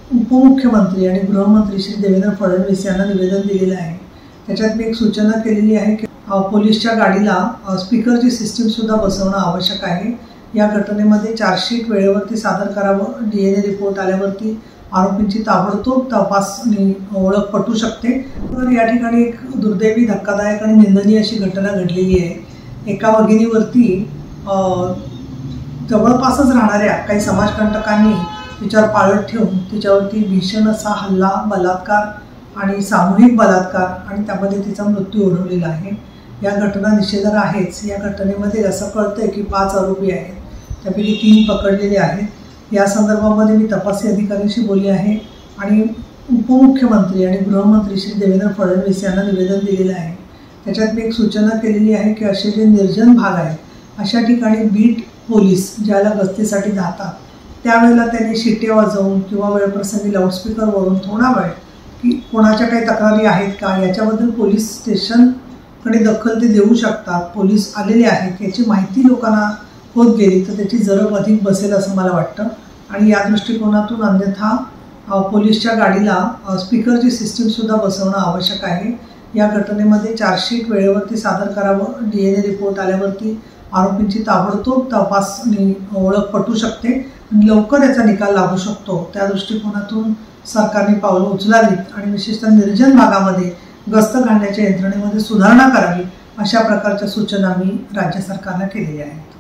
उपमुख्यमंत्री आणि गृहमंत्री श्री देवेंद्र फडणवीस यांना निवेदन दिलेलं आहे। त्याच्यात मी एक सूचना केलेली आहे की पोलीसच्या गाडीला स्पीकरची सिस्टीम सुद्धा बसवणं आवश्यक आहे। या घटनेमध्ये चार्जशीट वेळेवरती सादर करावं, DNA रिपोर्ट आल्यावरती आरोपींची ताबडतोब तपासणी ओळख पटू शकते। तर या ठिकाणी एक दुर्दैवी, धक्कादायक आणि निंदनीय अशी घटना घडलेली आहे। एका भगिनीवरती जवळपासच राहणाऱ्या काही समाजकंटकांनी तिच्यावर पाळत ठेवून तिच्यावरती भीषण असा हल्ला, बलात्कार आणि सामूहिक बलात्कार आणि त्यामध्ये तिचा मृत्यू ओढवलेला आहे। या घटना निषेधार्ह आहेच। या घटनेमध्ये असं कळतंय की 5 आरोपी आहेत, त्यापैकी 3 पकडलेले आहेत। या संदर्भामध्ये मी तपासी अधिकाऱ्यांशी बोलले आहे आणि उपमुख्यमंत्री आणि गृहमंत्री श्री देवेंद्र फडणवीस यांना निवेदन दिलेलं आहे। त्याच्यात मी एक सूचना केलेली आहे की असे जे निर्जन भाग आहेत अशा ठिकाणी बीट पोलीस ज्याला गस्तीसाठी जातात त्यावेळेला त्यांनी शिट्ट्या वाजवून किंवा वेळप्रसंगी लाऊडस्पीकरवरून थोडा वेळ की कोणाच्या काही तक्रारी आहेत का याच्याबद्दल पोलीस स्टेशनकडे दखल ते देऊ शकतात। पोलीस आलेले आहेत याची माहिती लोकांना होत गेली तर त्याची जरब अधिक बसेल असं मला वाटतं। आणि या दृष्टिकोनातून अन्यथा पोलीसच्या गाडीला स्पीकरची सिस्टीमसुद्धा बसवणं आवश्यक आहे। या घटनेमध्ये चार्जशीट वेळेवरती सादर करावं, DNA रिपोर्ट आल्यावरती आरोपींची ताबडतोब तपासणी ओळख पटू शकते आणि लवकर याचा निकाल लागू शकतो। त्या दृष्टिकोनातून सरकारने पावलं उचलावीत आणि विशेषतः निर्जन भागामध्ये गस्त घालण्याच्या यंत्रणेमध्ये सुधारणा करावी अशा प्रकारच्या सूचना मी राज्य सरकारला केलेल्या आहेत।